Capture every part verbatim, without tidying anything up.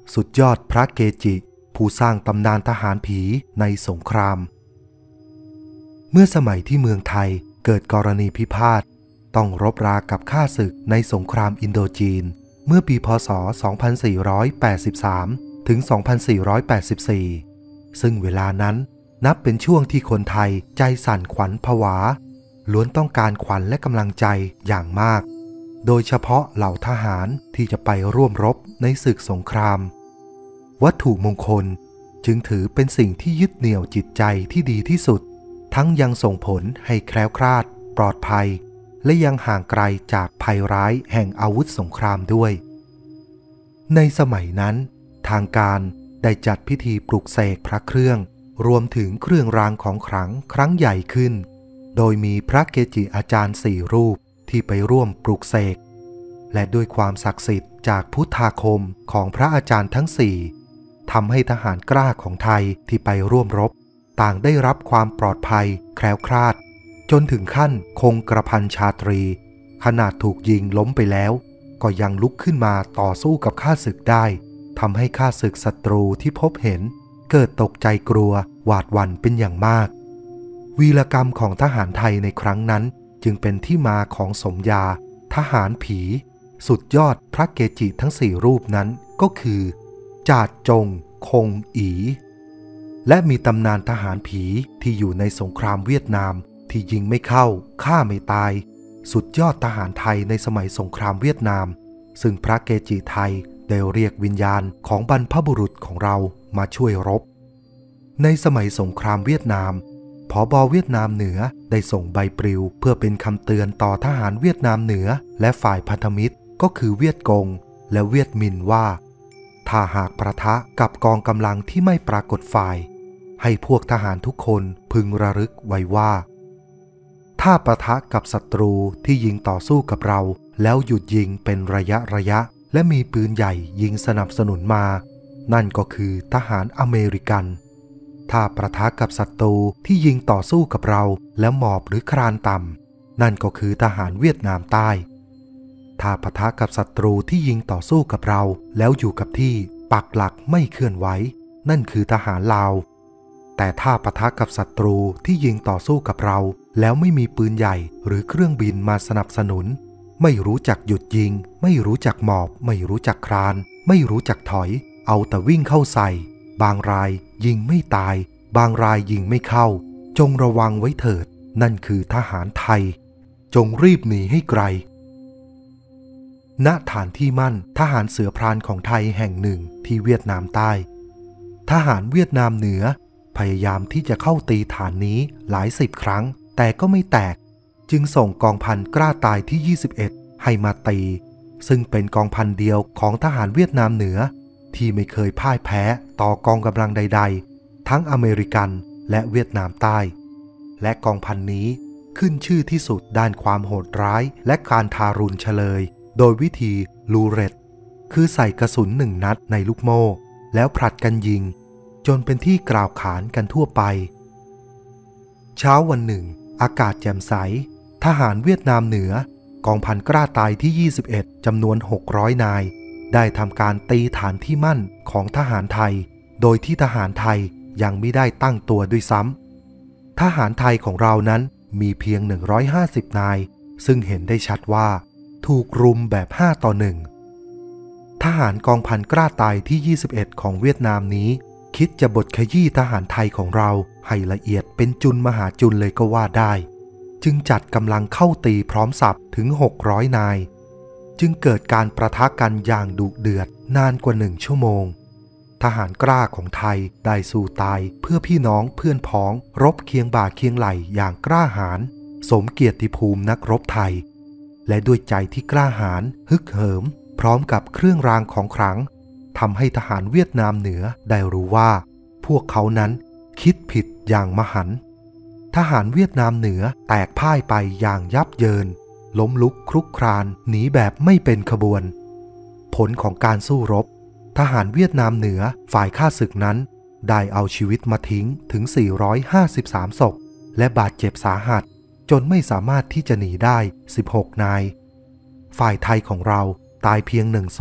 สุดยอดพระเกจิผู้สร้างตำนานทหารผีในสงครามเมื่อสมัยที่เมืองไทยเกิดกรณีพิพาทต้องรบรากับข้าศึกในสงครามอินโดจีนเมื่อปีพ.ศ. สองพันสี่ร้อยแปดสิบสาม ถึง สองพันสี่ร้อยแปดสิบสี่ ซึ่งเวลานั้นนับเป็นช่วงที่คนไทยใจสั่นขวัญผวาล้วนต้องการขวัญและกำลังใจอย่างมากโดยเฉพาะเหล่าทหารที่จะไปร่วมรบในศึกสงครามวัตถุมงคลจึงถือเป็นสิ่งที่ยึดเหนี่ยวจิตใจที่ดีที่สุดทั้งยังส่งผลให้แคล้วคลาดปลอดภัยและยังห่างไกลจากภัยร้ายแห่งอาวุธสงครามด้วยในสมัยนั้นทางการได้จัดพิธีปลุกเสกพระเครื่องรวมถึงเครื่องรางของขลังครั้งใหญ่ขึ้นโดยมีพระเกจิอาจารย์สี่รูปที่ไปร่วมปลุกเสกและด้วยความศักดิ์สิทธิ์จากพุทธาคมของพระอาจารย์ทั้งสี่ทำให้ทหารกล้าของไทยที่ไปร่วมรบต่างได้รับความปลอดภัยแคล้วคลาดจนถึงขั้นคงกระพันชาตรีขนาดถูกยิงล้มไปแล้วก็ยังลุกขึ้นมาต่อสู้กับข้าศึกได้ทำให้ข้าศึกศัตรูที่พบเห็นเกิดตกใจกลัวหวาดหวั่นเป็นอย่างมากวีรกรรมของทหารไทยในครั้งนั้นจึงเป็นที่มาของสมญาทหารผีสุดยอดพระเกจิทั้งสี่รูปนั้นก็คือจาดจงคงอีและมีตำนานทหารผีที่อยู่ในสงครามเวียดนามที่ยิงไม่เข้าฆ่าไม่ตายสุดยอดทหารไทยในสมัยสงครามเวียดนามซึ่งพระเกจิไทยได้เรียกวิญญาณของบรรพบุรุษของเรามาช่วยรบในสมัยสงครามเวียดนามผบ.เวียดนามเหนือได้ส่งใบปลิวเพื่อเป็นคำเตือนต่อทหารเวียดนามเหนือและฝ่ายพันธมิตรก็คือเวียดกงและเวียดมินว่าถ้าหากปะทะกับกองกำลังที่ไม่ปรากฏฝ่ายให้พวกทหารทุกคนพึงระลึกไว้ว่าถ้าปะทะกับศัตรูที่ยิงต่อสู้กับเราแล้วหยุดยิงเป็นระยะระยะและมีปืนใหญ่ยิงสนับสนุนมานั่นก็คือทหารอเมริกันถ้าปะทะกับศัตรูที่ยิงต่อสู้กับเราแล้วหมอบหรือคลานต่ำนั่นก็คือทหารเวียดนามใต้ถ้าปะทะกับศัตรูที่ยิงต่อสู้กับเราแล้วอยู่กับที่ปักหลักไม่เคลื่อนไหวนั่นคือทหารลาวแต่ถ้าปะทะกับศัตรูที่ยิงต่อสู้กับเราแล้วไม่มีปืนใหญ่หรือเครื่องบินมาสนับสนุนไม่รู้จักหยุดยิงไม่รู้จักหมอบไม่รู้จักคลานไม่รู้จักถอยเอาแต่วิ่งเข้าใส่บางรายยิงไม่ตายบางรายยิงไม่เข้าจงระวังไว้เถิดนั่นคือทหารไทยจงรีบหนีให้ไกลณฐานที่มั่นทหารเสือพรานของไทยแห่งหนึ่งที่เวียดนามใต้ทหารเวียดนามเหนือพยายามที่จะเข้าตีฐานนี้หลายสิบครั้งแต่ก็ไม่แตกจึงส่งกองพันกล้าตายที่ยี่สิบเอ็ดให้มาตีซึ่งเป็นกองพันเดียวของทหารเวียดนามเหนือที่ไม่เคยพ่ายแพ้ต่อกองกำลังใดๆทั้งอเมริกันและเวียดนามใต้และกองพันนี้ขึ้นชื่อที่สุดด้านความโหดร้ายและการทารุณเฉลยโดยวิธีลูเร็ตคือใส่กระสุนหนึ่งนัดในลูกโม่แล้วผลัดกันยิงจนเป็นที่กล่าวขานกันทั่วไปเช้าวันหนึ่งอากาศแจ่มใสทหารเวียดนามเหนือกองพันกล้าตายที่ยี่สิบเอ็ดจำนวนหกร้อยนายได้ทำการตีฐานที่มั่นของทหารไทยโดยที่ทหารไทยยังไม่ได้ตั้งตัวด้วยซ้ำทหารไทยของเรานั้นมีเพียงหนึ่งร้อยห้าสิบนายซึ่งเห็นได้ชัดว่าถูกรุมแบบห้าต่อหนึ่งทหารกองพันกล้าตายที่ยี่สิบเอ็ดของเวียดนามนี้คิดจะบดขยี้ทหารไทยของเราให้ละเอียดเป็นจุลมหาจุลเลยก็ว่าได้จึงจัดกำลังเข้าตีพร้อมสับถึงหกร้อยนายจึงเกิดการประทะกันอย่างดุเดือดนานกว่าหนึ่งชั่วโมงทหารกล้าของไทยได้สู้ตายเพื่อพี่น้องเพื่อนพ้องรบเคียงบ่าเคียงไหลอย่างกล้าหาญสมเกียรติภูมินักรบไทยและด้วยใจที่กล้าหาญฮึกเหิมพร้อมกับเครื่องรางของขลังทำให้ทหารเวียดนามเหนือได้รู้ว่าพวกเขานั้นคิดผิดอย่างมหันต์ทหารเวียดนามเหนือแตกพ่ายไปอย่างยับเยินล้มลุกคลุกคลานหนีแบบไม่เป็นขบวนผลของการสู้รบทหารเวียดนามเหนือฝ่ายข้าศึกนั้นได้เอาชีวิตมาทิ้งถึงสี่ร้อยห้าสิบสามศพและบาดเจ็บสาหัสจนไม่สามารถที่จะหนีได้สิบหกนายฝ่ายไทยของเราตายเพียงหนึ่งศพ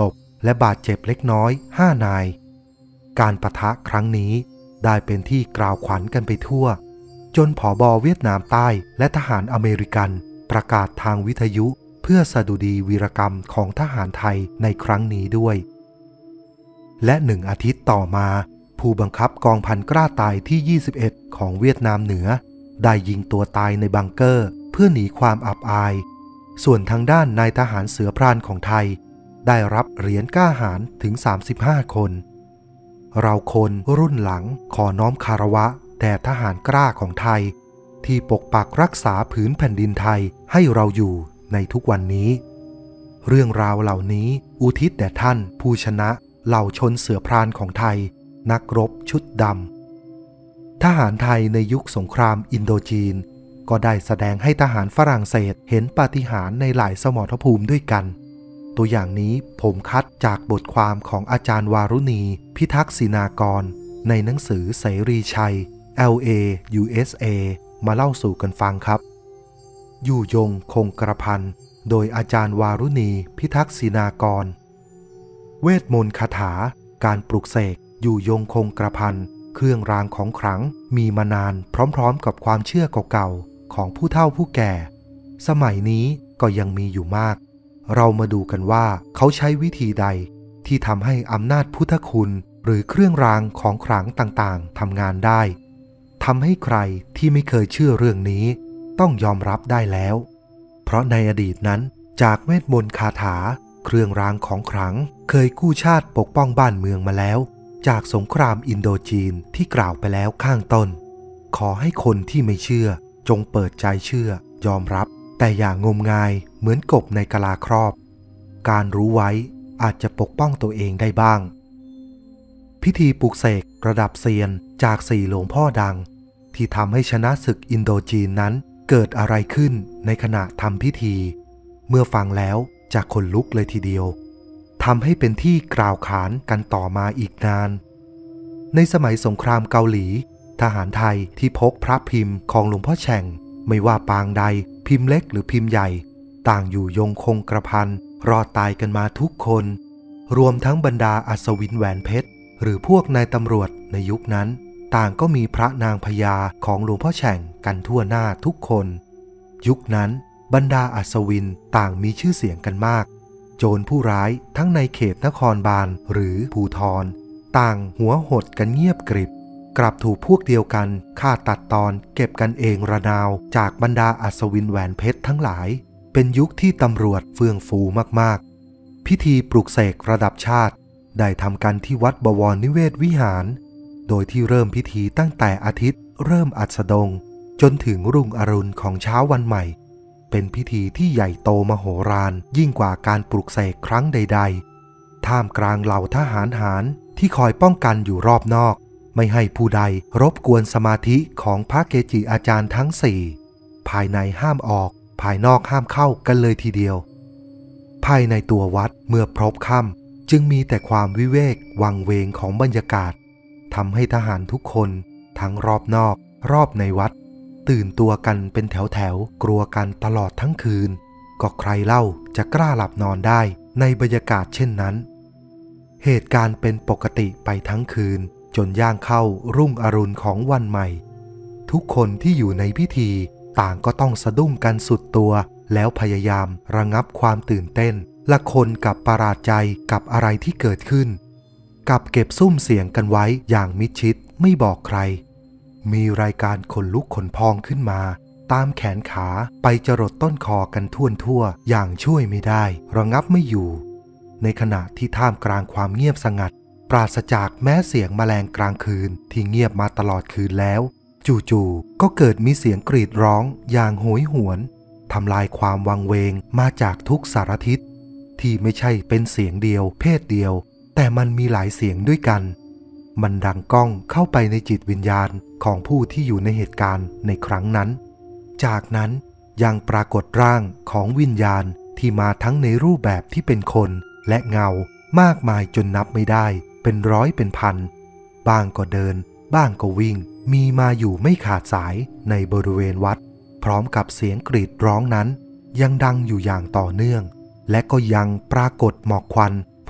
และบาดเจ็บเล็กน้อยห้านายการปะทะครั้งนี้ได้เป็นที่กล่าวขวัญกันไปทั่วจนผบ.เวียดนามใต้และทหารอเมริกันประกาศทางวิทยุเพื่อสดุดีวีรกรรมของทหารไทยในครั้งนี้ด้วยและหนึ่งอาทิตย์ต่อมาผู้บังคับกองพันกล้าตายที่ยี่สิบเอ็ดของเวียดนามเหนือได้ยิงตัวตายในบังเกอร์เพื่อหนีความอับอายส่วนทางด้านนายทหารเสือพรานของไทยได้รับเหรียญกล้าหาญถึงสามสิบห้าคนเราคนรุ่นหลังขอน้อมคารวะแด่ทหารกล้าของไทยที่ปกปักรักษาผืนแผ่นดินไทยให้เราอยู่ในทุกวันนี้เรื่องราวเหล่านี้อุทิศแด่ท่านผู้ชนะเหล่าชนเสือพรานของไทยนักรบชุดดำทหารไทยในยุคสงครามอินโดจีนก็ได้แสดงให้ทหารฝรั่งเศสเห็นปาฏิหาริย์ในหลายสมรภูมิด้วยกันตัวอย่างนี้ผมคัดจากบทความของอาจารย์วารุณีพิทักษิณากรในหนังสือเสรีชัย แอล เอ ยู เอส เอ มาเล่าสู่กันฟังครับอยู่ยงคงกระพันโดยอาจารย์วารุณีพิทักษิณากรเวทมนต์คาถาการปลุกเสกอยู่ยงคงกระพันเครื่องรางของขลังมีมานานพร้อมๆกับความเชื่อเก่าๆของผู้เฒ่าผู้แก่สมัยนี้ก็ยังมีอยู่มากเรามาดูกันว่าเขาใช้วิธีใดที่ทำให้อำนาจพุทธคุณหรือเครื่องรางของขลังต่างๆทำงานได้ทำให้ใครที่ไม่เคยเชื่อเรื่องนี้ต้องยอมรับได้แล้วเพราะในอดีตนั้นจากเวทมนต์คาถาเครื่องรางของขลังเคยกู้ชาติปกป้องบ้านเมืองมาแล้วจากสงครามอินโดจีนที่กล่าวไปแล้วข้างต้นขอให้คนที่ไม่เชื่อจงเปิดใจเชื่อยอมรับแต่อย่างงมงายเหมือนกบในกะลาครอบการรู้ไว้อาจจะปกป้องตัวเองได้บ้างพิธีปลุกเสกระดับเซียนจากสี่หลวงพ่อดังที่ทำให้ชนะศึกอินโดจีนนั้นเกิดอะไรขึ้นในขณะทำพิธีเมื่อฟังแล้วจะขนลุกเลยทีเดียวทำให้เป็นที่กล่าวขานกันต่อมาอีกนานในสมัยสงครามเกาหลีทหารไทยที่พกพระพิมพ์ของหลวงพ่อแฉ่งไม่ว่าปางใดพิมพ์เล็กหรือพิมพ์ใหญ่ต่างอยู่ยงคงกระพันรอดตายกันมาทุกคนรวมทั้งบรรดาอัศวินแหวนเพชรหรือพวกนายตำรวจในยุคนั้นต่างก็มีพระนางพญาของหลวงพ่อแฉ่งกันทั่วหน้าทุกคนยุคนั้นบรรดาอัศวินต่างมีชื่อเสียงกันมากโจรผู้ร้ายทั้งในเขตนครบาลหรือภูธรต่างหัวหดกันเงียบกริบกลับถูกพวกเดียวกันฆ่าตัดตอนเก็บกันเองระนาวจากบรรดาอัศวินแหวนเพชรทั้งหลายเป็นยุคที่ตำรวจเฟื่องฟูมากๆพิธีปลุกเสกระดับชาติได้ทำกันที่วัดบวรนิเวศวิหารโดยที่เริ่มพิธีตั้งแต่อาทิตย์เริ่มอัสดงจนถึงรุ่งอรุณของเช้าวันใหม่เป็นพิธีที่ใหญ่โตมโหฬารยิ่งกว่าการปลุกเสกครั้งใดๆท่ามกลางเหล่าทหารหารที่คอยป้องกันอยู่รอบนอกไม่ให้ผู้ใดรบกวนสมาธิของพระเกจิอาจารย์ทั้งสี่ภายในห้ามออกภายนอกห้ามเข้ากันเลยทีเดียวภายในตัววัดเมื่อพบค่ำจึงมีแต่ความวิเวกวังเวงของบรรยากาศทำให้ทหารทุกคนทั้งรอบนอกรอบในวัดตื่นตัวกันเป็นแถวแถวกลัวกันตลอดทั้งคืนก็ใครเล่าจะกล้าหลับนอนได้ในบรรยากาศเช่นนั้นเหตุการณ์เป็นปกติไปทั้งคืนจนย่างเข้ารุ่งอรุณของวันใหม่ทุกคนที่อยู่ในพิธีต่างก็ต้องสะดุ้งกันสุดตัวแล้วพยายามระงับความตื่นเต้นละคนกับประหลาดใจกับอะไรที่เกิดขึ้นกับเก็บซุ่มเสียงกันไว้อย่างมิดชิดไม่บอกใครมีรายการขนลุกขนพองขึ้นมาตามแขนขาไปจรดต้นคอกันทั่วทั่วอย่างช่วยไม่ได้ระงับไม่อยู่ในขณะที่ท่ามกลางความเงียบสงัดปราศจากแม้เสียงแมลงกลางคืนที่เงียบมาตลอดคืนแล้วจู่ๆก็เกิดมีเสียงกรีดร้องอย่างโหยหวนทำลายความวังเวงมาจากทุกสารทิศที่ไม่ใช่เป็นเสียงเดียวเพศเดียวแต่มันมีหลายเสียงด้วยกันมันดังก้องเข้าไปในจิตวิญญาณของผู้ที่อยู่ในเหตุการณ์ในครั้งนั้นจากนั้นยังปรากฏร่างของวิญญาณที่มาทั้งในรูปแบบที่เป็นคนและเงามากมายจนนับไม่ได้เป็นร้อยเป็นพันบ้างก็เดินบ้างก็วิ่งมีมาอยู่ไม่ขาดสายในบริเวณวัดพร้อมกับเสียงกรีดร้องนั้นยังดังอยู่อย่างต่อเนื่องและก็ยังปรากฏหมอกควันพ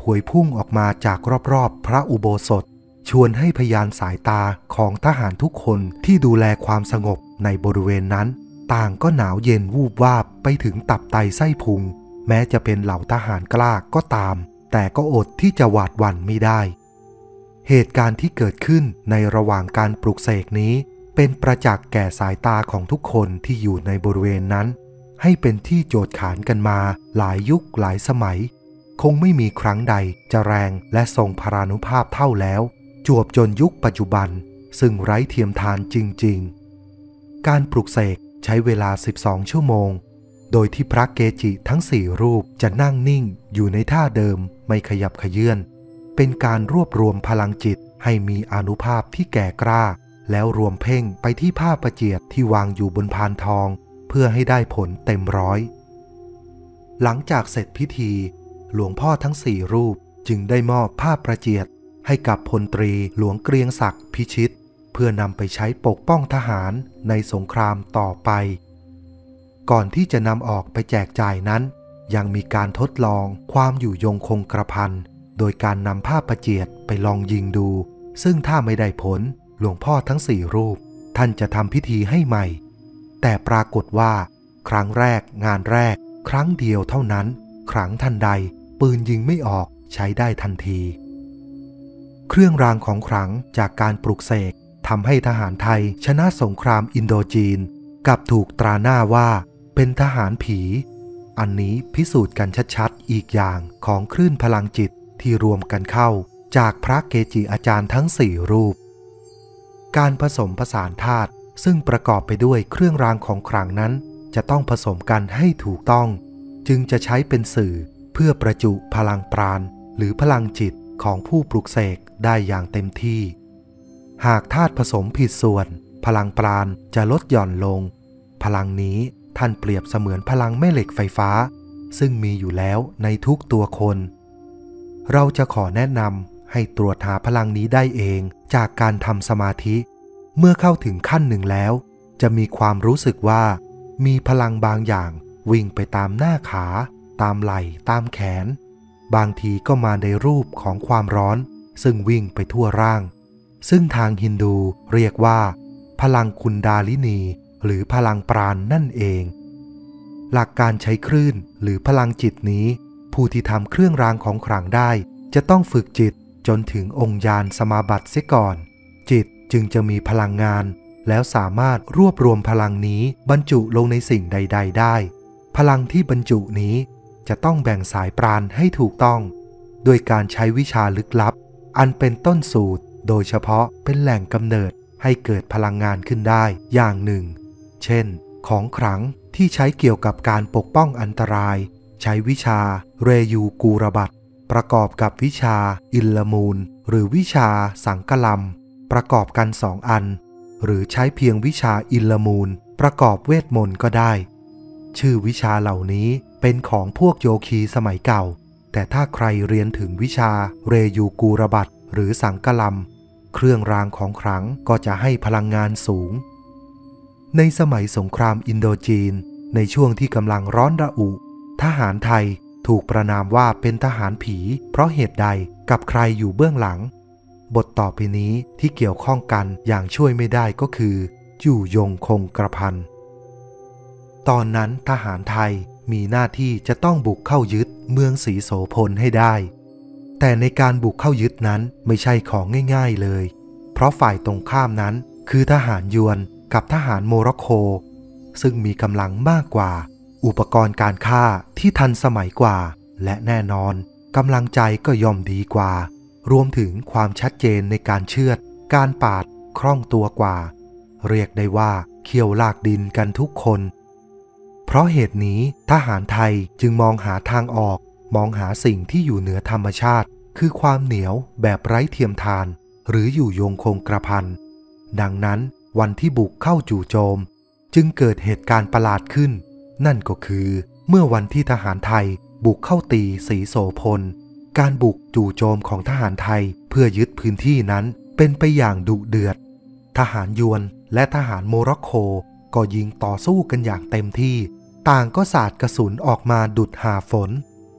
วยพุ่งออกมาจากรอบๆพระอุโบสถชวนให้พยานสายตาของทหารทุกคนที่ดูแลความสงบในบริเวณนั้นต่างก็หนาวเย็นวูบวาบไปถึงตับไตไส้พุงแม้จะเป็นเหล่าทหารกล้าก็ตามแต่ก็อดที่จะหวาดหวั่นไม่ได้เหตุการณ์ที่เกิดขึ้นในระหว่างการปลุกเสกนี้เป็นประจักษ์แก่สายตาของทุกคนที่อยู่ในบริเวณนั้นให้เป็นที่โจทย์ขานกันมาหลายยุคหลายสมัยคงไม่มีครั้งใดจะแรงและทรงพรานุภาพเท่าแล้วจวบจนยุคปัจจุบันซึ่งไร้เทียมทานจริงๆการปลุกเสกใช้เวลาสิบสองชั่วโมงโดยที่พระเกจิทั้งสี่รูปจะนั่งนิ่งอยู่ในท่าเดิมไม่ขยับเขยื้อนเป็นการรวบรวมพลังจิตให้มีอานุภาพที่แก่กล้าแล้วรวมเพ่งไปที่ผ้าประเจียดที่วางอยู่บนพานทองเพื่อให้ได้ผลเต็มร้อยหลังจากเสร็จพิธีหลวงพ่อทั้งสี่รูปจึงได้มอบผ้าประเจียดให้กับพลตรีหลวงเกรียงศักดิ์พิชิตเพื่อนำไปใช้ปกป้องทหารในสงครามต่อไปก่อนที่จะนำออกไปแจกจ่ายนั้นยังมีการทดลองความอยู่ยงคงกระพันโดยการนำผ้าประเจียดไปลองยิงดูซึ่งถ้าไม่ได้ผลหลวงพ่อทั้งสี่รูปท่านจะทำพิธีให้ใหม่แต่ปรากฏว่าครั้งแรกงานแรกครั้งเดียวเท่านั้นครั้งทันใดปืนยิงไม่ออกใช้ได้ทันทีเครื่องรางของขลังจากการปลุกเสกทำให้ทหารไทยชนะสงครามอินโดจีนกับถูกตราหน้าว่าเป็นทหารผีอันนี้พิสูจน์กันชัดๆอีกอย่างของคลื่นพลังจิตที่รวมกันเข้าจากพระเกจิอาจารย์ทั้งสี่รูปการผสมผสานธาตุซึ่งประกอบไปด้วยเครื่องรางของขลังนั้นจะต้องผสมกันให้ถูกต้องจึงจะใช้เป็นสื่อเพื่อประจุพลังปราณหรือพลังจิตของผู้ปลุกเสกได้อย่างเต็มที่หากธาตุผสมผิดส่วนพลังปราณจะลดหย่อนลงพลังนี้ท่านเปรียบเสมือนพลังแม่เหล็กไฟฟ้าซึ่งมีอยู่แล้วในทุกตัวคนเราจะขอแนะนำให้ตรวจหาพลังนี้ได้เองจากการทำสมาธิเมื่อเข้าถึงขั้นหนึ่งแล้วจะมีความรู้สึกว่ามีพลังบางอย่างวิ่งไปตามหน้าขาตามไหล่ตามแขนบางทีก็มาในรูปของความร้อนซึ่งวิ่งไปทั่วร่างซึ่งทางฮินดูเรียกว่าพลังคุนดาลินีหรือพลังปราณ นั่นเองหลักการใช้คลื่นหรือพลังจิตนี้ผู้ที่ทำเครื่องรางของขลังได้จะต้องฝึกจิตจนถึงองค์ญาณสมาบัติเสียก่อนจิตจึงจะมีพลังงานแล้วสามารถรวบรวมพลังนี้บรรจุลงในสิ่งใดๆได้พลังที่บรรจุนี้จะต้องแบ่งสายปราณให้ถูกต้องโดยการใช้วิชาลึกลับอันเป็นต้นสูตรโดยเฉพาะเป็นแหล่งกำเนิดให้เกิดพลังงานขึ้นได้อย่างหนึ่งเช่นของขลังที่ใช้เกี่ยวกับการปกป้องอันตรายใช้วิชาเรยูกูรบัตประกอบกับวิชาอิลลมูลหรือวิชาสังกลัมประกอบกันสองอันหรือใช้เพียงวิชาอิลลมูลประกอบเวทมนต์ก็ได้ชื่อวิชาเหล่านี้เป็นของพวกโยคีสมัยเก่าแต่ถ้าใครเรียนถึงวิชาเรยูกูรบัตหรือสังกลัมเครื่องรางของขลังก็จะให้พลังงานสูงในสมัยสงครามอินโดจีนในช่วงที่กำลังร้อนระอุทหารไทยถูกประณามว่าเป็นทหารผีเพราะเหตุใดกับใครอยู่เบื้องหลังบทต่อไปนี้ที่เกี่ยวข้องกันอย่างช่วยไม่ได้ก็คืออยู่ยงคงกระพันตอนนั้นทหารไทยมีหน้าที่จะต้องบุกเข้ายึดเมืองศรีโสพลให้ได้แต่ในการบุกเข้ายึดนั้นไม่ใช่ของง่ายๆเลยเพราะฝ่ายตรงข้ามนั้นคือทหารยวนกับทหารโมร็อกโกซึ่งมีกำลังมากกว่าอุปกรณ์การฆ่าที่ทันสมัยกว่าและแน่นอนกำลังใจก็ย่อมดีกว่ารวมถึงความชัดเจนในการเชือดการปาดคล่องตัวกว่าเรียกได้ว่าเคี่ยวลากดินกันทุกคนเพราะเหตุนี้ทหารไทยจึงมองหาทางออกมองหาสิ่งที่อยู่เหนือธรรมชาติคือความเหนียวแบบไร้เทียมทานหรืออยู่ยงคงกระพันดังนั้นวันที่บุกเข้าจู่โจมจึงเกิดเหตุการณ์ประหลาดขึ้นนั่นก็คือเมื่อวันที่ทหารไทยบุกเข้าตีศรีโสพลการบุกจู่โจมของทหารไทยเพื่อยึดพื้นที่นั้นเป็นไปอย่างดุเดือดทหารยวนและทหารโมร็อกโกก็ยิงต่อสู้กันอย่างเต็มที่ต่างก็สาดกระสุนออกมาดุจหาฝน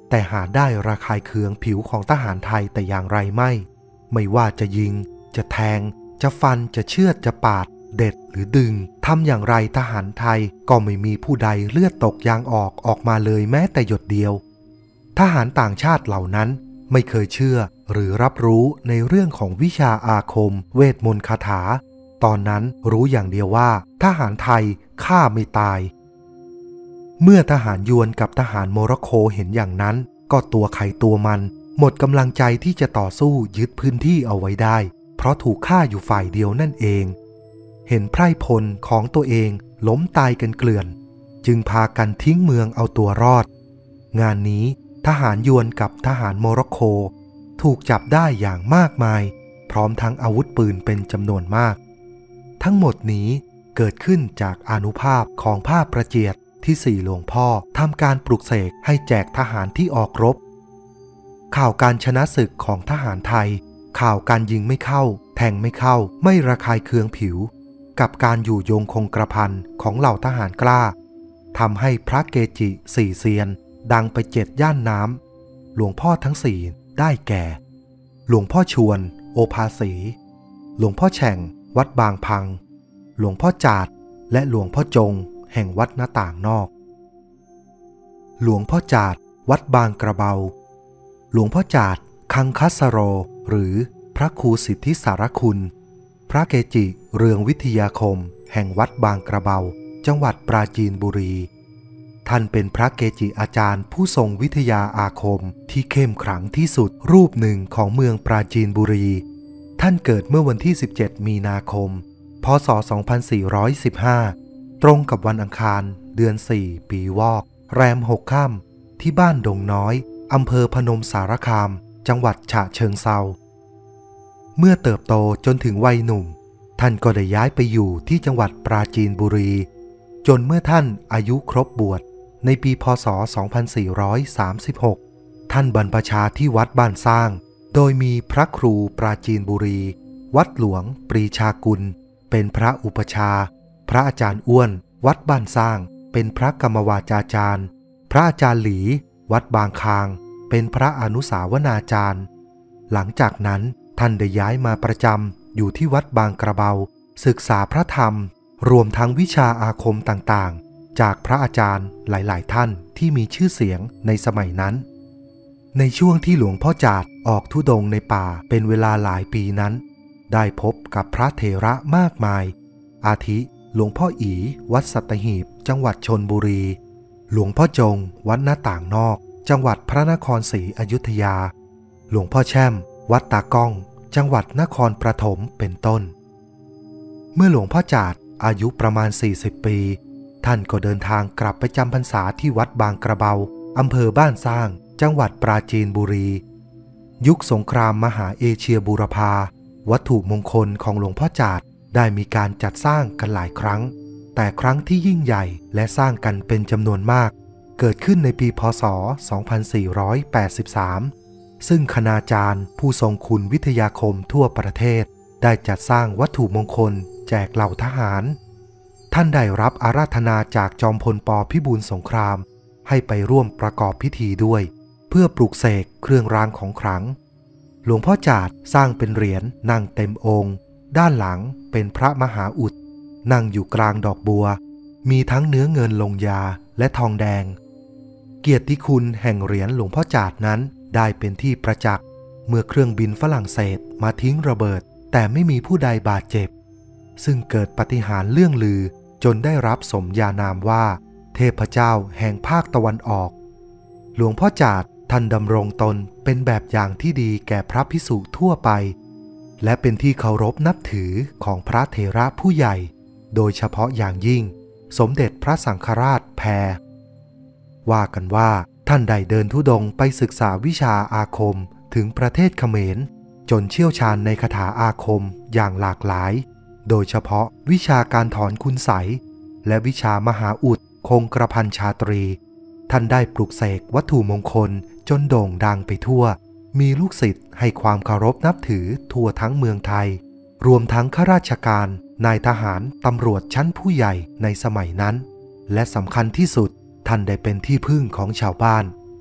แต่หาได้ระคายเคืองผิวของทหารไทยแต่อย่างไรไม่ไม่ว่าจะยิงจะแทงจะฟันจะเชือดจะปาดเด็ดหรือดึงทำอย่างไรทหารไทยก็ไม่มีผู้ใดเลือดตกยางออกออกมาเลยแม้แต่หยดเดียวทหารต่างชาติเหล่านั้นไม่เคยเชื่อหรือรับรู้ในเรื่องของวิชาอาคมเวทมนต์คาถาตอนนั้นรู้อย่างเดียวว่าทหารไทยฆ่าไม่ตายเมื่อทหารยวนกับทหารโมร็อกโกเห็นอย่างนั้นก็ตัวใครตัวมันหมดกำลังใจที่จะต่อสู้ยึดพื้นที่เอาไว้ได้เพราะถูกฆ่าอยู่ฝ่ายเดียวนั่นเองเห็นไพร่พลของตัวเองล้มตายกันเกลื่อนจึงพากันทิ้งเมืองเอาตัวรอดงานนี้ทหารยวนกับทหารโมร็อกโกถูกจับได้อย่างมากมายพร้อมทั้งอาวุธปืนเป็นจำนวนมากทั้งหมดนี้เกิดขึ้นจากอานุภาพของผ้าประเจียดที่สี่หลวงพ่อทำการปลุกเสกให้แจกทหารที่ออกรบข่าวการชนะศึกของทหารไทยข่าวการยิงไม่เข้าแทงไม่เข้าไม่ระคายเคืองผิวกับการอยู่ยงคงกระพันของเหล่าทหารกล้าทำให้พระเกจิสี่เซียนดังไปเจ็ดย่านน้ำหลวงพ่อทั้งสี่ได้แก่หลวงพ่อชวนโอภาสีหลวงพ่อแฉ่งวัดบางพังหลวงพ่อจาดและหลวงพ่อจงแห่งวัดหน้าต่างนอกหลวงพ่อจาดวัดบางกระเบาหลวงพ่อจาดคังคัสโรหรือพระครูสิทธิสารคุณพระเกจิเรืองวิทยาคมแห่งวัดบางกระเบาจังหวัดปราจีนบุรีท่านเป็นพระเกจิอาจารย์ผู้ทรงวิทยาอาคมที่เข้มขลังที่สุดรูปหนึ่งของเมืองปราจีนบุรีท่านเกิดเมื่อวันที่สิบเจ็ดมีนาคมพ.ศ. สองพันสี่ร้อยสิบห้าตรงกับวันอังคารเดือนสี่ปีวอกแรมหกค่ำที่บ้านดงน้อยอำเภอพนมสารคามจังหวัดฉะเชิงเทราเมื่อเติบโตจนถึงวัยหนุ่มท่านก็ได้ย้ายไปอยู่ที่จังหวัดปราจีนบุรีจนเมื่อท่านอายุครบบวชในปีพ.ศ. สองพันสี่ร้อยสามสิบหกท่านบรรพชาที่วัดบ้านสร้างโดยมีพระครูปราจีนบุรีวัดหลวงปรีชากุลเป็นพระอุปชาพระอาจารย์อ้วนวัดบ้านสร้างเป็นพระกรรมวาจาจารย์พระอาจารย์หลีวัดบางคางเป็นพระอนุสาวนาจารย์หลังจากนั้นท่านได้ย้ายมาประจำอยู่ที่วัดบางกระเบาศึกษาพระธรรมรวมทั้งวิชาอาคมต่างๆจากพระอาจารย์หลายๆท่านที่มีชื่อเสียงในสมัยนั้นในช่วงที่หลวงพ่อจาดออกธุดงค์ในป่าเป็นเวลาหลายปีนั้นได้พบกับพระเถระมากมายอาทิหลวงพ่ออีวัดสัตหีบจังหวัดชลบุรีหลวงพ่อจงวัดหน้าต่างนอกจังหวัดพระนครศรีอยุธยาหลวงพ่อแช่มวัดตากล้องจังหวัดนครปฐมเป็นต้นเมื่อหลวงพ่อจาดอายุประมาณสี่สิบปีท่านก็เดินทางกลับไปจำพรรษาที่วัดบางกระเบาอำเภอบ้านสร้างจังหวัดปราจีนบุรียุคสงครามมหาเอเชียบูรพาวัตถุมงคลของหลวงพ่อจาดได้มีการจัดสร้างกันหลายครั้งแต่ครั้งที่ยิ่งใหญ่และสร้างกันเป็นจำนวนมากเกิดขึ้นในปีพ.ศ. สองพันสี่ร้อยแปดสิบสามซึ่งคณาจารย์ผู้ทรงคุณวิทยาคมทั่วประเทศได้จัดสร้างวัตถุมงคลแจกเหล่าทหารท่านได้รับอาราธนาจากจอมพลป.พิบูลสงครามให้ไปร่วมประกอบพิธีด้วยเพื่อปลุกเสกเครื่องรางของขลังหลวงพ่อจาดสร้างเป็นเหรียญนั่งเต็มองค์ด้านหลังเป็นพระมหาอุดนั่งอยู่กลางดอกบัวมีทั้งเนื้อเงินลงยาและทองแดงเกียรติคุณแห่งเหรียญหลวงพ่อจาดนั้นได้เป็นที่ประจักษ์เมื่อเครื่องบินฝรั่งเศสมาทิ้งระเบิดแต่ไม่มีผู้ใดบาดเจ็บซึ่งเกิดปาฏิหาริย์เลื่องลือจนได้รับสมญานามว่าเทพเจ้าแห่งภาคตะวันออกหลวงพ่อจาดท่านดำรงตนเป็นแบบอย่างที่ดีแก่พระภิกษุทั่วไปและเป็นที่เคารพนับถือของพระเถระผู้ใหญ่โดยเฉพาะอย่างยิ่งสมเด็จพระสังฆราชแพรว่ากันว่าท่านได้เดินธุดงค์ไปศึกษาวิชาอาคมถึงประเทศเขมรจนเชี่ยวชาญในคาถาอาคมอย่างหลากหลายโดยเฉพาะวิชาการถอนคุณไสยและวิชามหาอุดคงกระพันชาตรีท่านได้ปลุกเสกวัตถุมงคลจนโด่งดังไปทั่วมีลูกศิษย์ให้ความเคารพนับถือทั่วทั้งเมืองไทยรวมทั้งข้าราชการนายทหารตำรวจชั้นผู้ใหญ่ในสมัยนั้นและสำคัญที่สุดท่านได้เป็นที่พึ่งของชาวบ้าน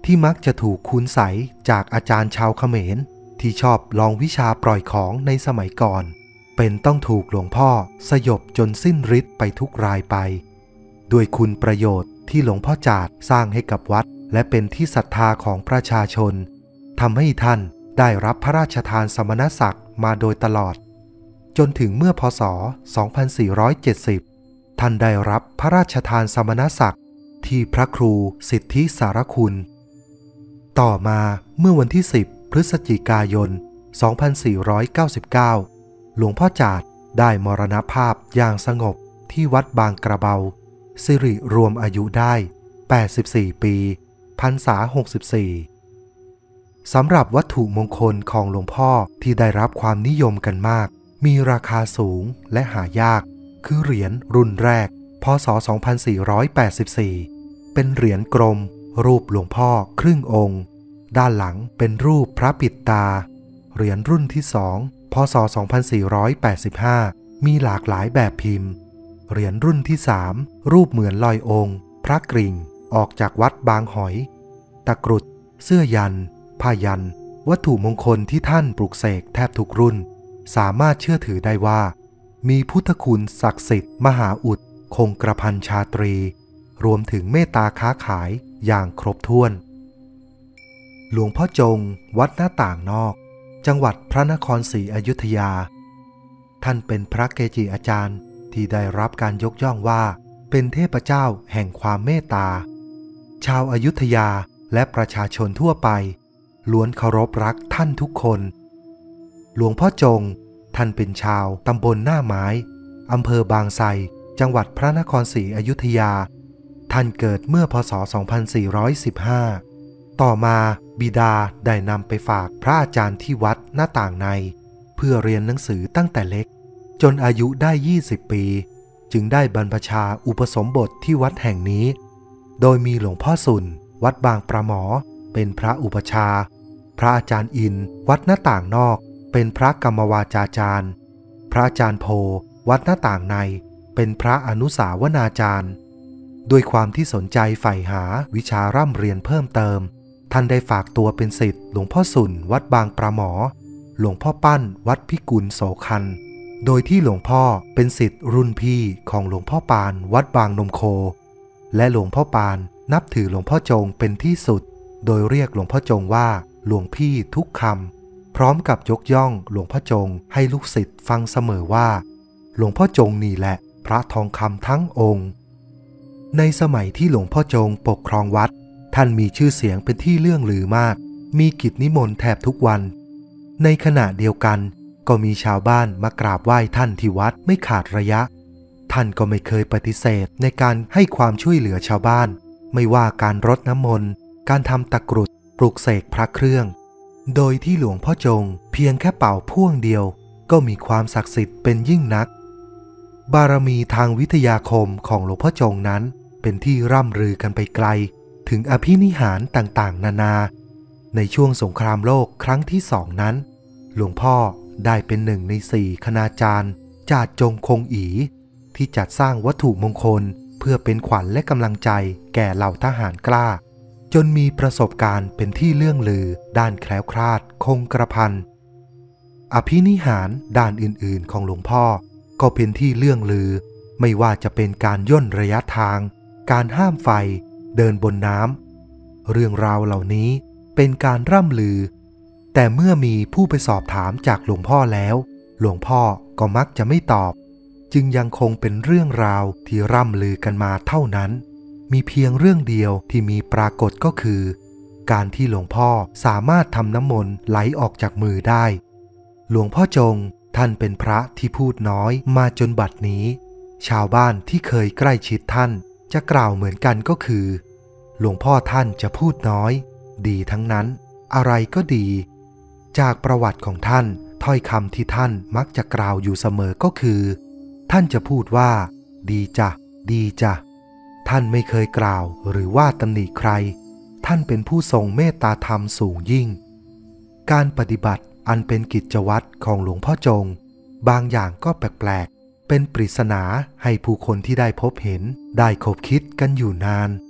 ที่มักจะถูกคุณไสยจากอาจารย์ชาวเขมรที่ชอบลองวิชาปล่อยของในสมัยก่อนเป็นต้องถูกหลวงพ่อสยบจนสิ้นฤทธิ์ไปทุกรายไปด้วยคุณประโยชน์ที่หลวงพ่อจาดสร้างให้กับวัดและเป็นที่ศรัทธาของประชาชนทำให้ท่านได้รับพระราชทานสมณศักดิ์มาโดยตลอดจนถึงเมื่อพ.ศ. สองพันสี่ร้อยเจ็ดสิบท่านได้รับพระราชทานสมณศักดิ์ที่พระครูสิทธิสารคุณต่อมาเมื่อวันที่สิบพฤศจิกายนสองพันสี่ร้อยเก้าสิบเก้าหลวงพ่อจาดได้มรณภาพอย่างสงบที่วัดบางกระเบาสิริรวมอายุได้แปดสิบสี่ปีพรรษาหกสิบสี่สำหรับวัตถุมงคลของหลวงพ่อที่ได้รับความนิยมกันมากมีราคาสูงและหายากคือเหรียญรุ่นแรกพ.ศ. สองพันสี่ร้อยแปดสิบสี่เป็นเหรียญกลมรูปหลวงพ่อครึ่งองค์ด้านหลังเป็นรูปพระปิดตาเหรียญรุ่นที่สองพ.ศ. สองพันสี่ร้อยแปดสิบห้ามีหลากหลายแบบพิมพ์เหรียญรุ่นที่สามรูปเหมือนลอยองค์พระกริ่งออกจากวัดบางหอยตะกรุดเสื้อยันผ้ายันวัตถุมงคลที่ท่านปลุกเสกแทบทุกรุ่นสามารถเชื่อถือได้ว่ามีพุทธคุณศักดิ์สิทธิ์มหาอุดคงกระพันชาตรีรวมถึงเมตตาค้าขายอย่างครบถ้วนหลวงพ่อจงวัดหน้าต่างนอกจังหวัดพระนครศรีอยุธยาท่านเป็นพระเกจิอาจารย์ที่ได้รับการยกย่องว่าเป็นเทพเจ้าแห่งความเมตตาชาวอยุธยาและประชาชนทั่วไปล้วนเคารพรักท่านทุกคนหลวงพ่อจงท่านเป็นชาวตำบลหน้าไม้อำเภอบางไทรจังหวัดพระนครศรีอยุธยาท่านเกิดเมื่อพ.ศ. สองพันสี่ร้อยสิบห้าต่อมาบิดาได้นำไปฝากพระอาจารย์ที่วัดหน้าต่างในเพื่อเรียนหนังสือตั้งแต่เล็กจนอายุได้ยี่สิบปีจึงได้บรรพชาอุปสมบทที่วัดแห่งนี้โดยมีหลวงพ่อสุนวัดบางประหมอเป็นพระอุปชาพระอาจารย์อินวัดหน้าต่างนอกเป็นพระกรรมวาจาจารย์พระอาจารย์โพวัดหน้าต่างในเป็นพระอนุสาวนาจารย์ด้วยความที่สนใจใฝ่หาวิชาร่ำเรียนเพิ่มเติมท่านได้ฝากตัวเป็นศิษย์หลวงพ่อสุนวัดบางประหมอหลวงพ่อปั้นวัดพิกุลโสคันโดยที่หลวงพ่อเป็นศิษย์รุ่นพี่ของหลวงพ่อปานวัดบางนมโคและหลวงพ่อปานนับถือหลวงพ่อจงเป็นที่สุดโดยเรียกหลวงพ่อจงว่าหลวงพี่ทุกคำพร้อมกับยกย่องหลวงพ่อจงให้ลูกศิษย์ฟังเสมอว่าหลวงพ่อจงนี่แหละพระทองคำทั้งองค์ในสมัยที่หลวงพ่อจงปกครองวัดท่านมีชื่อเสียงเป็นที่เลื่องลือมากมีกิจนิมนต์แทบทุกวันในขณะเดียวกันก็มีชาวบ้านมากราบไหว้ท่านที่วัดไม่ขาดระยะท่านก็ไม่เคยปฏิเสธในการให้ความช่วยเหลือชาวบ้านไม่ว่าการรดน้ำมนต์การทำตะกรุดปลุกเสกพระเครื่องโดยที่หลวงพ่อจงเพียงแค่เป่าพ่วงเดียวก็มีความศักดิ์สิทธิ์เป็นยิ่งนักบารมีทางวิทยาคมของหลวงพ่อจงนั้นเป็นที่ร่ำลือกันไปไกลถึงอภินิหารต่างๆนานาในช่วงสงครามโลกครั้งที่สองนั้นหลวงพ่อได้เป็นหนึ่งในสี่คณาจารย์จาดจงคงอีที่จัดสร้างวัตถุมงคลเพื่อเป็นขวัญและกำลังใจแก่เหล่าทหารกล้าจนมีประสบการณ์เป็นที่เลื่องลือด้านแคล้วคลาดคงกระพันอภินิหารด้านอื่นๆของหลวงพ่อก็เป็นที่เลื่องลือไม่ว่าจะเป็นการย่นระยะทางการห้ามไฟเดินบนน้ำเรื่องราวเหล่านี้เป็นการร่ำลือแต่เมื่อมีผู้ไปสอบถามจากหลวงพ่อแล้วหลวงพ่อก็มักจะไม่ตอบจึงยังคงเป็นเรื่องราวที่ร่ำลือกันมาเท่านั้นมีเพียงเรื่องเดียวที่มีปรากฏก็คือการที่หลวงพ่อสามารถทำน้ำมนต์ไหลออกจากมือได้หลวงพ่อจงท่านเป็นพระที่พูดน้อยมาจนบัดนี้ชาวบ้านที่เคยใกล้ชิดท่านจะกล่าวเหมือนกันก็คือหลวงพ่อท่านจะพูดน้อยดีทั้งนั้นอะไรก็ดีจากประวัติของท่านถ้อยคำที่ท่านมักจะกล่าวอยู่เสมอก็คือท่านจะพูดว่าดีจ้ะดีจ้ะท่านไม่เคยกล่าวหรือว่าตำหนิใครท่านเป็นผู้ทรงเมตตาธรรมสูงยิ่งการปฏิบัติอันเป็นกิจวัตรของหลวงพ่อจงบางอย่างก็แปลกๆเป็นปริศนาให้ผู้คนที่ได้พบเห็นได้คบคิดกันอยู่นาน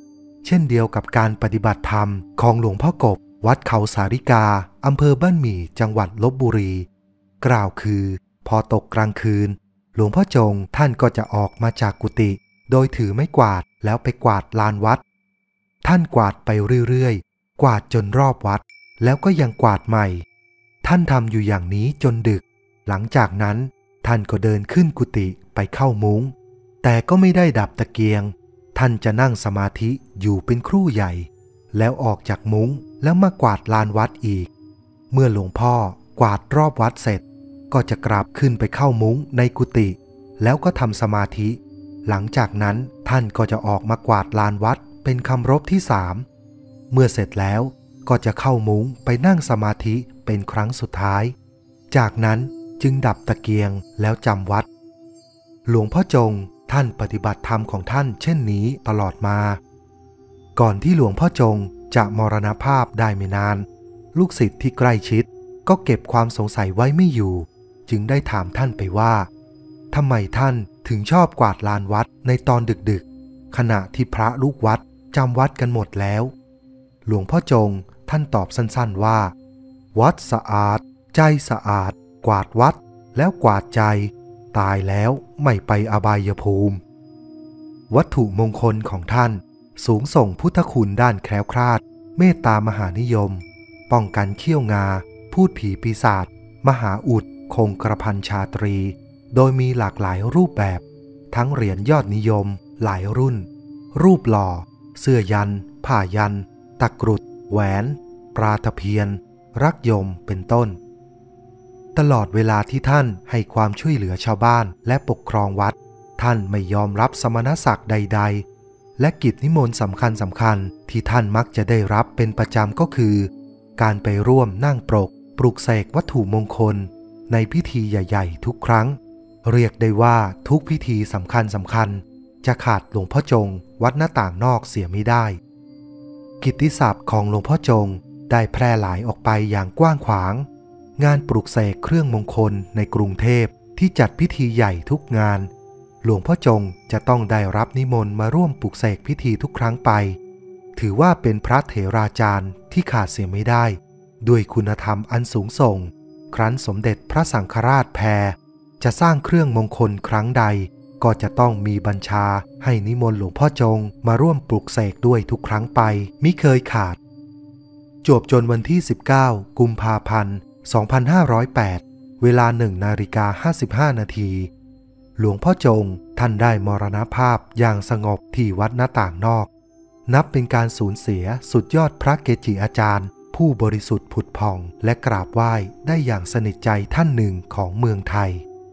เช่นเดียวกับการปฏิบัติธรรมของหลวงพ่อกบวัดเขาสาริกาอำเภอบ้านหมี่จังหวัดลพบุรีกล่าวคือพอตกกลางคืนหลวงพ่อจงท่านก็จะออกมาจากกุฏิโดยถือไม้กวาดแล้วไปกวาดลานวัดท่านกวาดไปเรื่อยๆกวาดจนรอบวัดแล้วก็ยังกวาดใหม่ท่านทำอยู่อย่างนี้จนดึกหลังจากนั้นท่านก็เดินขึ้นกุฏิไปเข้ามุ้งแต่ก็ไม่ได้ดับตะเกียงท่านจะนั่งสมาธิอยู่เป็นครู่ใหญ่แล้วออกจากมุ้งแล้วมากวาดลานวัดอีกเมื่อหลวงพ่อกวาดรอบวัดเสร็จก็จะกลับขึ้นไปเข้ามุ้งในกุฏิแล้วก็ทำสมาธิหลังจากนั้นท่านก็จะออกมากวาดลานวัดเป็นคำรบที่สามเมื่อเสร็จแล้วก็จะเข้ามุ้งไปนั่งสมาธิเป็นครั้งสุดท้ายจากนั้นจึงดับตะเกียงแล้วจำวัดหลวงพ่อจงท่านปฏิบัติธรรมของท่านเช่นนี้ตลอดมาก่อนที่หลวงพ่อจงจะมรณภาพได้ไม่นานลูกศิษย์ที่ใกล้ชิดก็เก็บความสงสัยไว้ไม่อยู่จึงได้ถามท่านไปว่าทำไมท่านถึงชอบกวาดลานวัดในตอนดึกๆขณะที่พระลูกวัดจำวัดกันหมดแล้วหลวงพ่อจงท่านตอบสั้นๆว่าวัดสะอาดใจสะอาดกวาดวัดแล้วกวาดใจตายแล้วไม่ไปอบายภูมิวัตถุมงคลของท่านสูงส่งพุทธคุณด้านแคล้วคลาดเมตตามหานิยมป้องกันเขี้ยวงาพูดผีปีศาจมหาอุดคงกระพันชาตรีโดยมีหลากหลายรูปแบบทั้งเหรียญยอดนิยมหลายรุ่นรูปหล่อเสื้อยันผ้ายันตะกรุดแหวนปลาตะเพียนรักยมเป็นต้นตลอดเวลาที่ท่านให้ความช่วยเหลือชาวบ้านและปกครองวัดท่านไม่ยอมรับสมณศักดิ์ใดๆและกิจนิมนต์สำคัญสำคัญที่ท่านมักจะได้รับเป็นประจำก็คือการไปร่วมนั่งปรกปลุกเสกวัตถุมงคลในพิธีใหญ่ๆทุกครั้งเรียกได้ว่าทุกพิธีสำคัญสำคัญจะขาดหลวงพ่อจงวัดหน้าต่างนอกเสียไม่ได้กิตติศัพท์ของหลวงพ่อจงได้แพร่หลายออกไปอย่างกว้างขวางงานปลุกเสกเครื่องมงคลในกรุงเทพที่จัดพิธีใหญ่ทุกงานหลวงพ่อจงจะต้องได้รับนิมนต์มาร่วมปลุกเสกพิธีทุกครั้งไปถือว่าเป็นพระเถราจารย์ที่ขาดเสียไม่ได้ด้วยคุณธรรมอันสูงส่งครั้นสมเด็จพระสังฆราชแพรจะสร้างเครื่องมงคลครั้งใดก็จะต้องมีบัญชาให้นิมนต์หลวงพ่อจงมาร่วมปลุกเสกด้วยทุกครั้งไปมิเคยขาดจวบจนวันที่สิบเก้ากุมภาพันธ์สองพันห้าร้อยแปดเวลาหนึ่งนาฬิกาห้าสิบห้านาทีหลวงพ่อจงท่านได้มรณภาพอย่างสงบที่วัดหน้าต่างนอกนับเป็นการสูญเสียสุดยอดพระเกจิอาจารย์ผู้บริสุทธิ์ผุดผ่องและกราบไหว้ได้อย่างสนิทใจท่านหนึ่งของเมืองไทย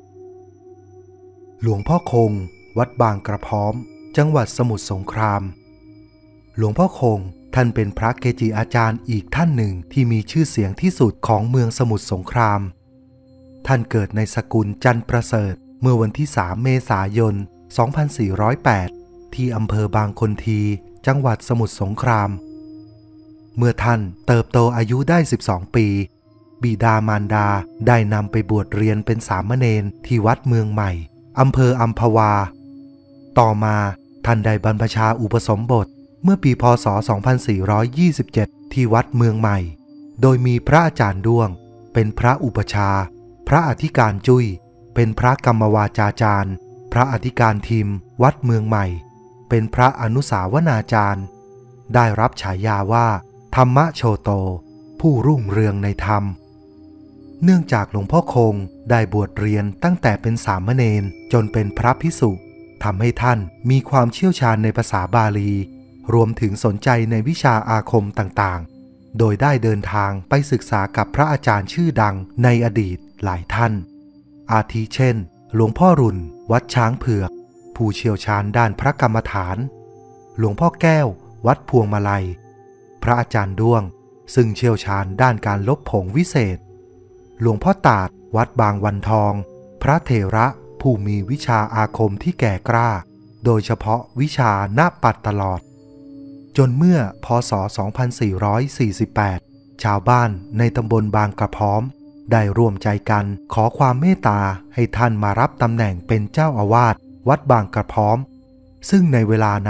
หลวงพ่อคงวัดบางกระพร้อมจังหวัดสมุทรสงครามหลวงพ่อคงท่านเป็นพระเกจิอาจารย์อีกท่านหนึ่งที่มีชื่อเสียงที่สุดของเมืองสมุทรสงครามท่านเกิดในสกุลจันทร์ประเสริฐเมื่อวันที่สามเมษายนสองพันสี่ร้อยแปดที่อำเภอบางคนทีจังหวัดสมุทรสงครามเมื่อท่านเติบโตอายุได้สิบสองปีบิดามารดาได้นำไปบวชเรียนเป็นสามเณรที่วัดเมืองใหม่อำเภออัมพวาต่อมาท่านได้บรรพชาอุปสมบทเมื่อปีพ.ศ. สองพันสี่ร้อยยี่สิบเจ็ดที่วัดเมืองใหม่โดยมีพระอาจารย์ด้วงเป็นพระอุปชาพระอธิการจุ้ยเป็นพระกรรมวาจาจารย์พระอธิการทิมวัดเมืองใหม่เป็นพระอนุสาวนาจารย์ได้รับฉายาว่าธรรมโชโตผู้รุ่งเรืองในธรรมเนื่องจากหลวงพ่อคงได้บวชเรียนตั้งแต่เป็นสามเณรจนเป็นพระภิกษุทำให้ท่านมีความเชี่ยวชาญในภาษาบาลีรวมถึงสนใจในวิชาอาคมต่างๆโดยได้เดินทางไปศึกษากับพระอาจารย์ชื่อดังในอดีตหลายท่านอาทิเช่นหลวงพ่อรุ่นวัดช้างเผือกผู้เชี่ยวชาญด้านพระกรรมฐานหลวงพ่อแก้ววัดพวงมาลัยพระอาจารย์ด้วงซึ่งเชี่ยวชาญด้านการลบผงวิเศษหลวงพ่อตาดวัดบางวันทองพระเถระผู้มีวิชาอาคมที่แก่กล้าโดยเฉพาะวิชาหน้าปัดตลอดจนเมื่อพ.ศ. สองพันสี่ร้อยสี่สิบแปดชาวบ้านในตำบลบางกระพร้อมได้ร่วมใจกันขอความเมตตาให้ท่านมารับตำแหน่งเป็นเจ้าอาวาสวัดบางกระพร้อมซึ่งในเวลานั้น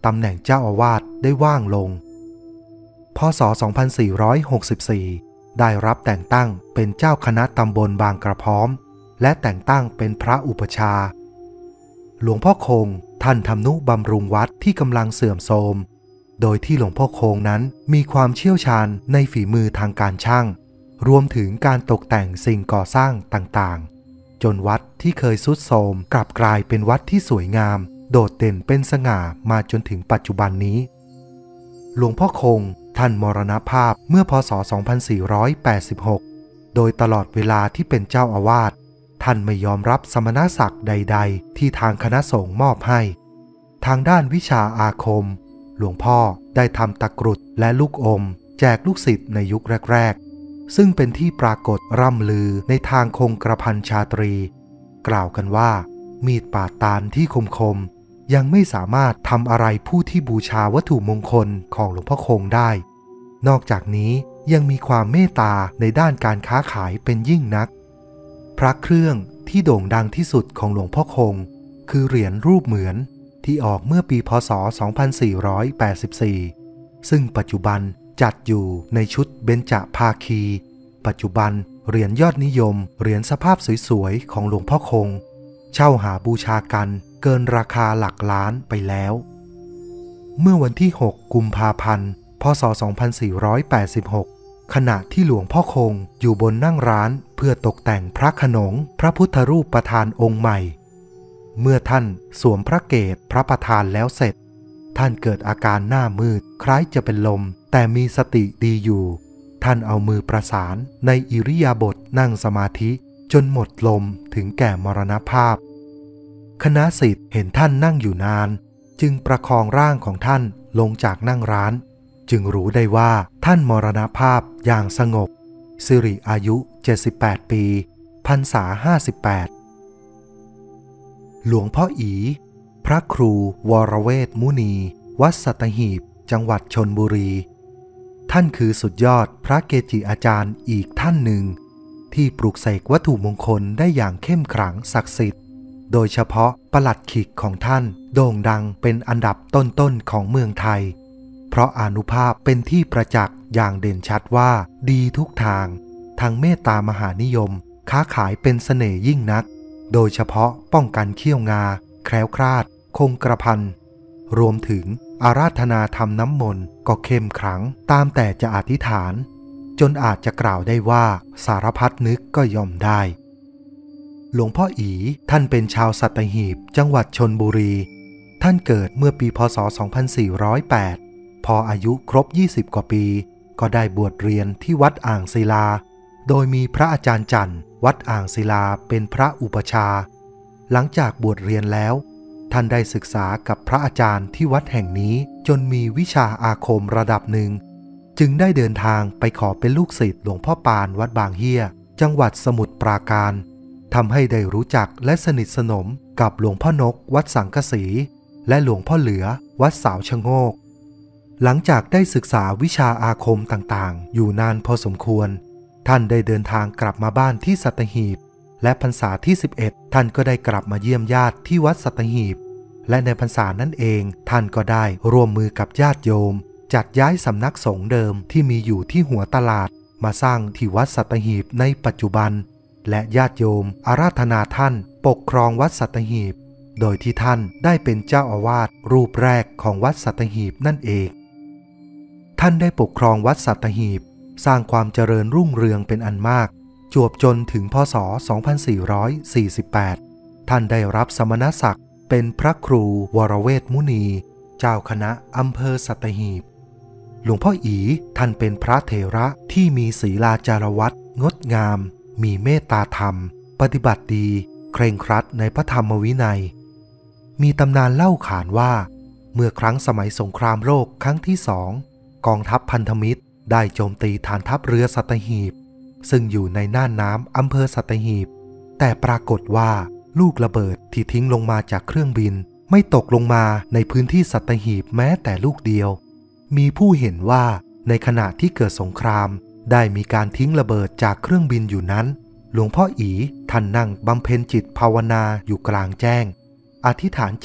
ตำแหน่งเจ้าอาวาสได้ว่างลงพ.ศ. สองพันสี่ร้อยหกสิบสี่ ได้รับแต่งตั้งเป็นเจ้าคณะตำบลบางกระพร้อมและแต่งตั้งเป็นพระอุปชาหลวงพ่อคงท่านทำนุบำรุงวัดที่กำลังเสื่อมโทรมโดยที่หลวงพ่อคงนั้นมีความเชี่ยวชาญในฝีมือทางการช่างรวมถึงการตกแต่งสิ่งก่อสร้างต่างๆจนวัดที่เคยทรุดโทรมกลับกลายเป็นวัดที่สวยงามโดดเด่นเป็นสง่ามาจนถึงปัจจุบันนี้หลวงพ่อคงท่านมรณภาพเมื่อพ.ศ. สองพันสี่ร้อยแปดสิบหกโดยตลอดเวลาที่เป็นเจ้าอาวาสท่านไม่ยอมรับสมณศักดิ์ใดๆที่ทางคณะสงฆ์มอบให้ทางด้านวิชาอาคมหลวงพ่อได้ทำตะกรุดและลูกอมแจกลูกศิษย์ในยุคแรกๆซึ่งเป็นที่ปรากฏร่ำลือในทางคงกระพันชาตรีกล่าวกันว่ามีดปาดตาลที่คมๆยังไม่สามารถทำอะไรผู้ที่บูชาวัตถุมงคลของหลวงพ่อคงได้นอกจากนี้ยังมีความเมตตาในด้านการค้าขายเป็นยิ่งนักพระเครื่องที่โด่งดังที่สุดของหลวงพ่อคงคือเหรียญรูปเหมือนที่ออกเมื่อปีพ.ศ. สองพันสี่ร้อยแปดสิบสี่ซึ่งปัจจุบันจัดอยู่ในชุดเบญจภาคีปัจจุบันเหรียญยอดนิยมเหรียญสภาพสวยๆของหลวงพ่อคงเช่าหาบูชากันเกินราคาหลักล้านไปแล้วเมื่อวันที่หกกุมภาพันธ์พ.ศ. สองพันสี่ร้อยแปดสิบหกขณะที่หลวงพ่อคงอยู่บนนั่งร้านเพื่อตกแต่งพระโขนงพระพุทธรูปประธานองค์ใหม่เมื่อท่านสวมพระเกศพระประธานแล้วเสร็จท่านเกิดอาการหน้ามืดคล้ายจะเป็นลมแต่มีสติดีอยู่ท่านเอามือประสานในอิริยาบถนั่งสมาธิจนหมดลมถึงแก่มรณภาพคณะศิษย์เห็นท่านนั่งอยู่นานจึงประคองร่างของท่านลงจากนั่งร้านจึงรู้ได้ว่าท่านมรณภาพอย่างสงบสิริอายุเจ็ดสิบแปดปีพรรษาห้าสิบแปดหลวงพ่ออีพระครูวรเวทมุนีวัดสัตหีบจังหวัดชลบุรีท่านคือสุดยอดพระเกจิอาจารย์อีกท่านหนึ่งที่ปลุกเสกวัตถุมงคลได้อย่างเข้มขลังศักดิ์สิทธิ์โดยเฉพาะประหลัดขิกของท่านโด่งดังเป็นอันดับต้นๆของเมืองไทยเพราะอานุภาพเป็นที่ประจักษ์อย่างเด่นชัดว่าดีทุกทางทั้งเมตตามหานิยมค้าขายเป็นเสน่ห์ยิ่งนักโดยเฉพาะป้องกันเขี้ยวงาแคล้วคลาดคงกระพันรวมถึงอาราธนาทำน้ำมนต์ก็เข้มขลังตามแต่จะอธิษฐานจนอาจจะกล่าวได้ว่าสารพัดนึกก็ย่อมได้หลวงพ่ออีท่านเป็นชาวสัตหีบจังหวัดชลบุรีท่านเกิดเมื่อปีพ.ศ. สองพันสี่ร้อยแปดพออายุครบยี่สิบกว่าปีก็ได้บวชเรียนที่วัดอ่างศิลาโดยมีพระอาจารย์จันทร์วัดอ่างศิลาเป็นพระอุปชาหลังจากบวชเรียนแล้วท่านได้ศึกษากับพระอาจารย์ที่วัดแห่งนี้จนมีวิชาอาคมระดับหนึ่งจึงได้เดินทางไปขอเป็นลูกศิษย์หลวงพ่อปานวัดบางเฮียจังหวัดสมุทรปราการทำให้ได้รู้จักและสนิทสนมกับหลวงพ่อนกวัดสังกะสีและหลวงพ่อเหลือวัดสาวชะโงกหลังจากได้ศึกษาวิชาอาคมต่างๆอยู่นานพอสมควรท่านได้เดินทางกลับมาบ้านที่สัตหีบและพรรษาที่สิบเอ็ดท่านก็ได้กลับมาเยี่ยมญาติที่วัดสัตหีบและในพรรษานั้นเองท่านก็ได้ร่วมมือกับญาติโยมจัดย้ายสำนักสงฆ์เดิมที่มีอยู่ที่หัวตลาดมาสร้างที่วัดสัตหีบในปัจจุบันและญาติโยมอาราธนาท่านปกครองวัดสัตหีบโดยที่ท่านได้เป็นเจ้าอาวาสรูปแรกของวัดสัตหีบนั่นเองท่านได้ปกครองวัดสัตหีบสร้างความเจริญรุ่งเรืองเป็นอันมากจวบจนถึงพ.ศ. สองพันสี่ร้อยสี่สิบแปดท่านได้รับสมณศักดิ์เป็นพระครูวรเวทมุนีเจ้าคณะอำเภอสัตหีบหลวงพ่ออีท่านเป็นพระเถระที่มีศีลาจารวัตรงดงามมีเมตตาธรรมปฏิบัติดีเคร่งครัดในพระธรรมวินัยมีตำนานเล่าขานว่าเมื่อครั้งสมัยสงครามโลกครั้งที่สองกองทัพพันธมิตรได้โจมตีฐานทัพเรือสัตหีบซึ่งอยู่ในน่านน้ำอำเภอสัตหีบแต่ปรากฏว่าลูกระเบิดที่ทิ้งลงมาจากเครื่องบินไม่ตกลงมาในพื้นที่สัตหีบแม้แต่ลูกเดียวมีผู้เห็นว่าในขณะที่เกิดสงครามได้มีการทิ้งระเบิดจากเครื่องบินอยู่นั้นหลวงพ่ออีท่านนั่งบำเพ็ญจิตภาวนาอยู่กลางแจ้งอธิษฐานจิต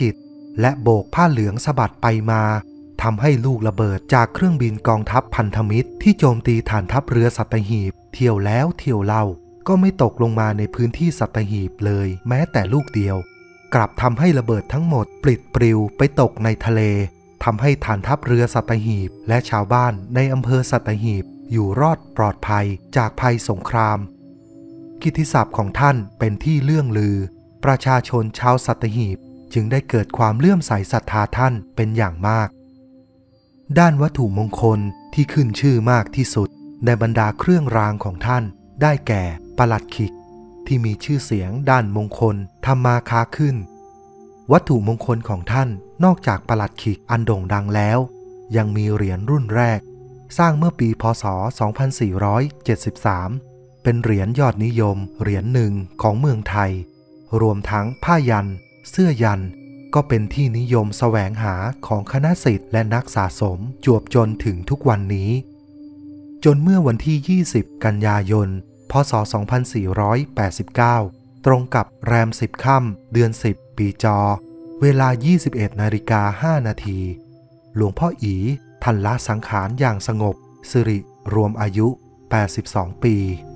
และโบกผ้าเหลืองสะบัดไปมาทำให้ลูกระเบิดจากเครื่องบินกองทัพพันธมิตรที่โจมตีฐานทัพเรือสัตหีบเที่ยวแล้วเที่ยวเล่าก็ไม่ตกลงมาในพื้นที่สัตหีบเลยแม้แต่ลูกเดียวกลับทำให้ระเบิดทั้งหมดปลิดปลิวไปตกในทะเลทำให้ฐานทัพเรือสัตหีบและชาวบ้านในอำเภอสัตหีบอยู่รอดปลอดภัยจากภัยสงครามกิตติศัพท์ของท่านเป็นที่เลื่องลือประชาชนชาวสัตหีบจึงได้เกิดความเลื่อมใสศรัทธาท่านเป็นอย่างมากด้านวัตถุมงคลที่ขึ้นชื่อมากที่สุดในบรรดาเครื่องรางของท่านได้แก่ปลัดขิกที่มีชื่อเสียงด้านมงคลทำมาค้าขึ้นวัตถุมงคลของท่านนอกจากปลัดขิกอันโด่งดังแล้วยังมีเหรียญรุ่นแรกสร้างเมื่อปีพ.ศ. สองพันสี่ร้อยเจ็ดสิบสามเป็นเหรียญยอดนิยมเหรียญหนึ่งของเมืองไทยรวมทั้งผ้ายันเสื้อยันก็เป็นที่นิยมแสวงหาของคณะศิษย์และนักสะสมจวบจนถึงทุกวันนี้จนเมื่อวันที่ยี่สิบกันยายนพ.ศ. สองพันสี่ร้อยแปดสิบเก้าตรงกับแรมสิบค่ำเดือนสิบปีจอเวลา ยี่สิบเอ็ดนาฬิกาห้านาทีหลวงพ่ออีท่านละสังขารอย่างสงบสิริรวมอายุแปดสิบสองปี